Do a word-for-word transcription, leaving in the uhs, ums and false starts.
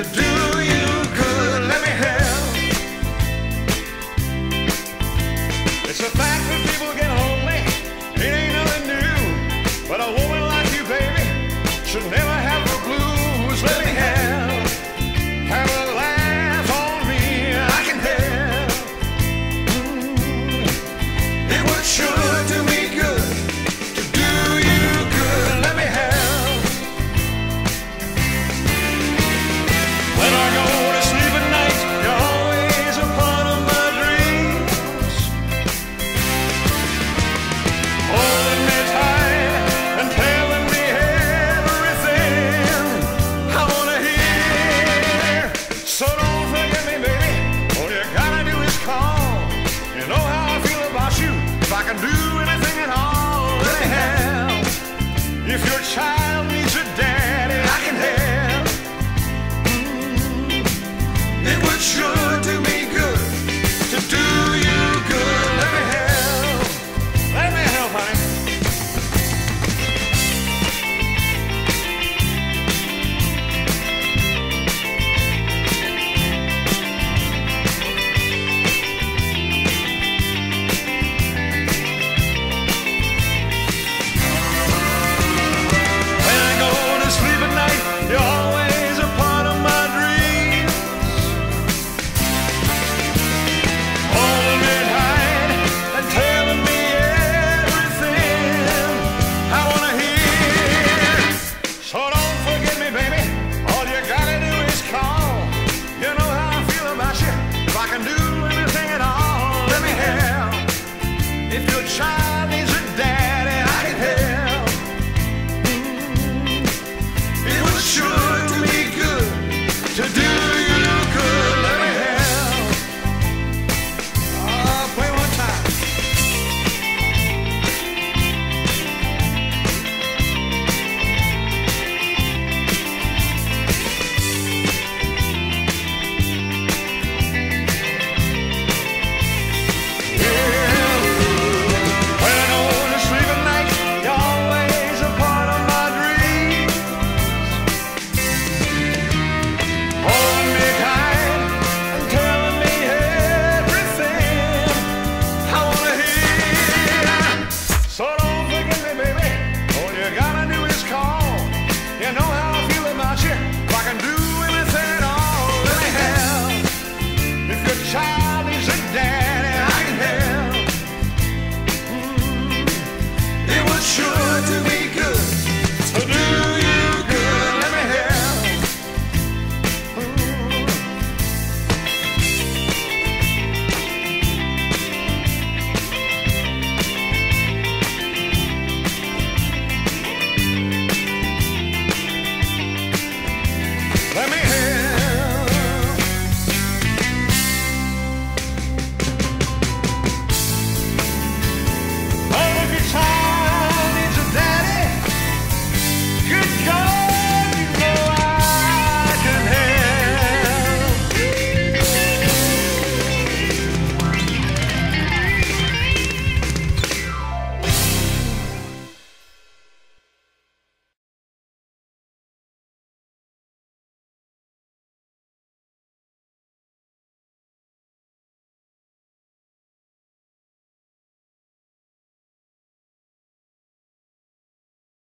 to do you good. Let me help. It's a fact that people get lonely. It ain't nothing new. But a woman like you, baby, should never have the blues. Let me help. Have a laugh on me. I can help. Mm. It would sure do me good to do you good. Let me help. When I go to sleep at night, you're always a part of my dreams. Holding me tight and telling me everything I wanna hear. So don't forget me, baby. All you gotta do is call. You know how I feel about you. If I can do anything at all, let me help. If your child